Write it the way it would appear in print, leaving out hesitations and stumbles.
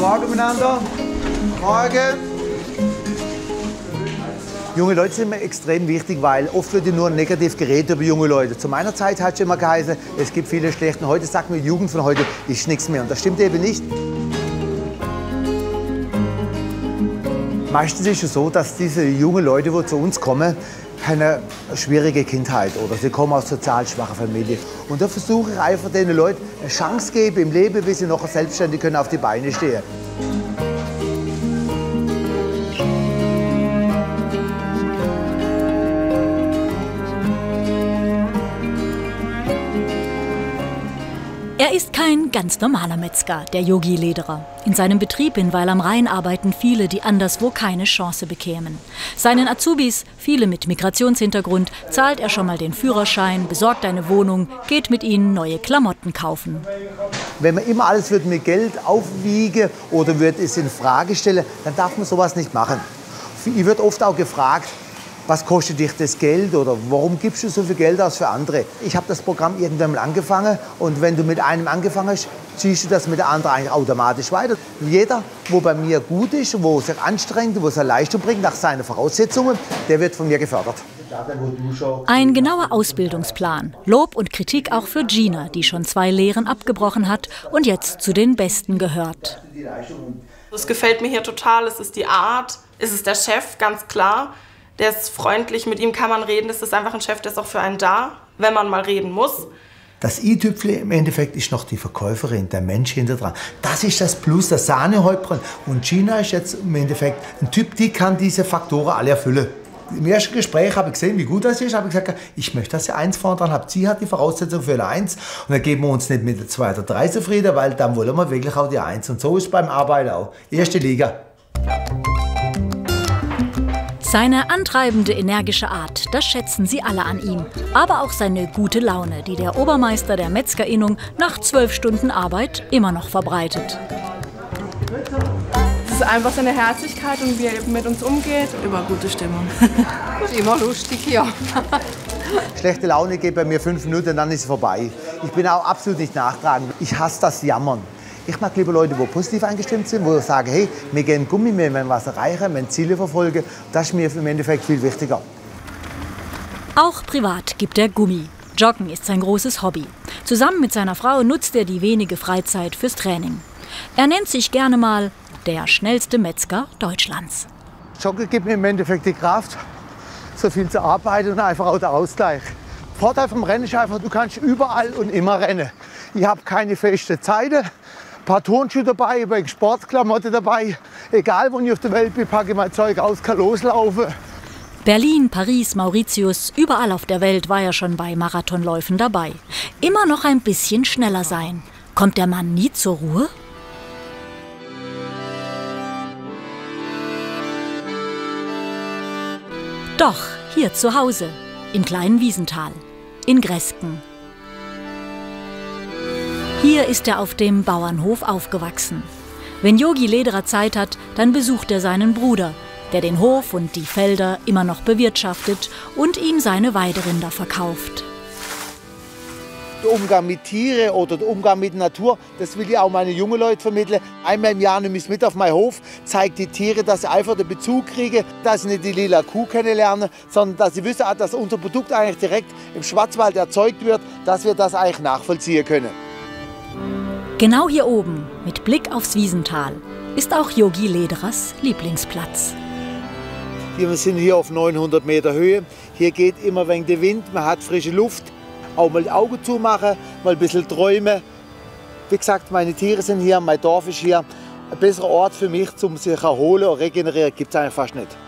Morgen miteinander. Morgen. Junge Leute sind mir extrem wichtig, weil oft wird nur negativ geredet über junge Leute. Zu meiner Zeit hat es immer geheißen, es gibt viele schlechte. Und heute sagt man, die Jugend von heute ist nichts mehr. Und das stimmt eben nicht. Meistens ist es so, dass diese jungen Leute, die zu uns kommen, eine schwierige Kindheit oder sie kommen aus sozial schwacher Familie. Und da versuche ich einfach den Leuten eine Chance geben im Leben, bis sie noch selbstständig können auf die Beine stehen. Er ist kein ganz normaler Metzger, der Yogi Lederer. In seinem Betrieb in Weil am Rhein arbeiten viele, die anderswo keine Chance bekämen. Seinen Azubis, viele mit Migrationshintergrund, zahlt er schon mal den Führerschein, besorgt eine Wohnung, geht mit ihnen neue Klamotten kaufen. Wenn man immer alles mit Geld aufwiegen oder wird es in Frage stellen, dann darf man sowas nicht machen. Ich werde oft auch gefragt, was kostet dich das Geld oder warum gibst du so viel Geld aus für andere? Ich habe das Programm irgendwann mal angefangen und wenn du mit einem angefangen hast, ziehst du das mit der anderen eigentlich automatisch weiter. Jeder, wo bei mir gut ist, wo sich anstrengt, wo seine Leistung bringt nach seinen Voraussetzungen, der wird von mir gefördert. Ein genauer Ausbildungsplan. Lob und Kritik auch für Gina, die schon 2 Lehren abgebrochen hat und jetzt zu den Besten gehört. Es gefällt mir hier total, es ist die Art, es ist der Chef, ganz klar. Der ist freundlich, mit ihm kann man reden. Das ist einfach ein Chef, der ist auch für einen da, wenn man mal reden muss. Das i-Tüpfel im Endeffekt ist noch die Verkäuferin, der Mensch hinter dran. Das ist das Plus, das Sahnehäubchen. Und Gina ist jetzt im Endeffekt ein Typ, die kann diese Faktoren alle erfüllen. Im ersten Gespräch habe ich gesehen, wie gut das ist. Habe ich gesagt, ich möchte, dass sie 1 vorne dran habt. Sie hat die Voraussetzung für eine 1. Und dann geben wir uns nicht mit der 2 oder 3 zufrieden, weil dann wollen wir wirklich auch die 1. Und so ist es beim Arbeiten auch. Erste Liga. Seine antreibende, energische Art, das schätzen sie alle an ihm. Aber auch seine gute Laune, die der Obermeister der Metzgerinnung nach 12 Stunden Arbeit immer noch verbreitet. Es ist einfach seine Herzlichkeit und wie er eben mit uns umgeht. Immer gute Stimmung. Ist immer lustig hier. Schlechte Laune geht bei mir 5 Minuten, dann ist es vorbei. Ich bin auch absolut nicht nachtragend. Ich hasse das Jammern. Ich mag lieber Leute, die positiv eingestimmt sind, die sagen, hey, wir gehen Gummi, wir wollen was erreichen, wir wollen Ziele verfolgen. Das ist mir im Endeffekt viel wichtiger. Auch privat gibt er Gummi. Joggen ist sein großes Hobby. Zusammen mit seiner Frau nutzt er die wenige Freizeit fürs Training. Er nennt sich gerne mal der schnellste Metzger Deutschlands. Joggen gibt mir im Endeffekt die Kraft, so viel zu arbeiten und einfach auch der Ausgleich. Der Vorteil vom Rennen ist einfach, du kannst überall und immer rennen. Ich habe keine festen Zeiten. Ein paar Turnschuhe dabei, ein paar Sportklamotten dabei. Egal, wo ich auf der Welt bin, packe ich mein Zeug aus, kann loslaufen. Berlin, Paris, Mauritius, überall auf der Welt war er schon bei Marathonläufen dabei. Immer noch ein bisschen schneller sein. Kommt der Mann nie zur Ruhe? Doch, hier zu Hause, im kleinen Wiesental, in Gresken. Hier ist er auf dem Bauernhof aufgewachsen. Wenn Yogi Lederer Zeit hat, dann besucht er seinen Bruder, der den Hof und die Felder immer noch bewirtschaftet und ihm seine Weiderinder verkauft. Der Umgang mit Tieren oder der Umgang mit der Natur, das will ich auch meine jungen Leute vermitteln. Einmal im Jahr nehme ich mit auf meinen Hof, zeige die Tiere, dass sie einfach den Bezug kriegen, dass sie nicht die lila Kuh kennenlernen, sondern dass sie wissen, dass unser Produkt eigentlich direkt im Schwarzwald erzeugt wird, dass wir das eigentlich nachvollziehen können. Genau hier oben, mit Blick aufs Wiesental, ist auch Yogi Lederers Lieblingsplatz. Wir sind hier auf 900 Meter Höhe. Hier geht immer wegen der Wind, man hat frische Luft. Auch mal die Augen zumachen, mal ein bisschen träumen. Wie gesagt, meine Tiere sind hier, mein Dorf ist hier. Ein besserer Ort für mich, um sich zu erholen und regenerieren, gibt es eigentlich fast nicht.